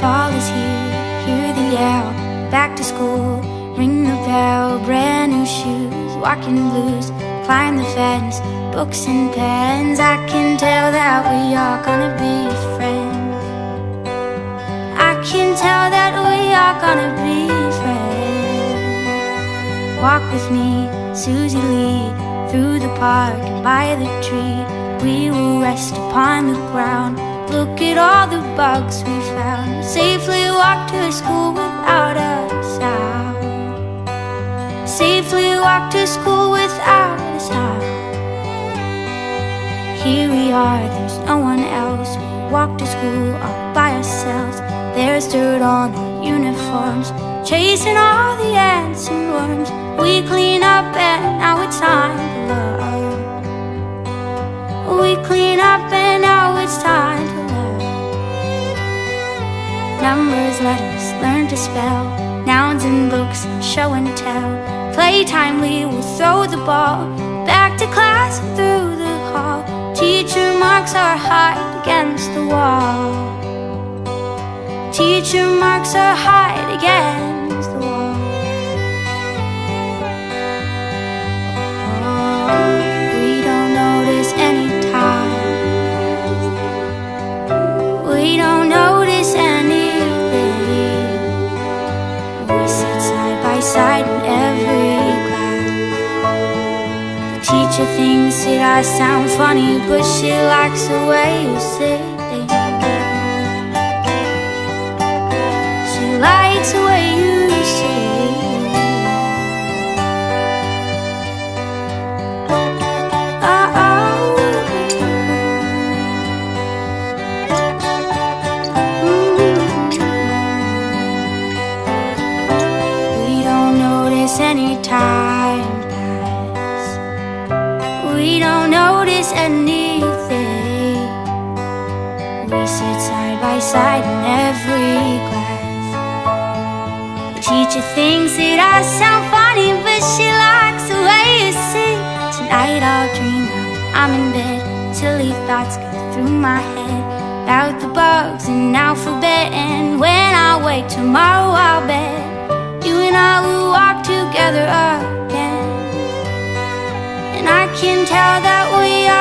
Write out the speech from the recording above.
Fall is here, hear the yell. Back to school, ring the bell. Brand new shoes, walking blues. Climb the fence, books and pens. I can tell that we are gonna be friends. I can tell that we are gonna be friends. Walk with me, Susie Lee, through the park and by the tree. We will rest upon the ground, look at all the bugs we found. Safely walk to school without a sound. Safely walk to school without a sound. Here we are, there's no one else. We walk to school all by ourselves. There's dirt on our uniforms, chasing all the ants and worms. We clean up and now it's time to love. We clean up and now it's time to love. Numbers let us learn to spell, nouns and books, show and tell. Playtime we will throw the ball, back to class and through the hall. Teacher marks our height against the wall. Teacher marks our height against the wall. Oh, we don't notice any time. We don't notice anything. We sit side by side in every class. The teacher thinks that I sound funny, but she likes the way you say things. She likes the way you say any time pass. We don't notice anything. We sit side by side in every class. The teacher thinks that I sound funny, but she likes the way you sing. Tonight I'll dream I'm in bed. Silly thoughts go through my head about the bugs and alphabet. And when I wake tomorrow I'll bet you and I will walk together again. And I can tell that we are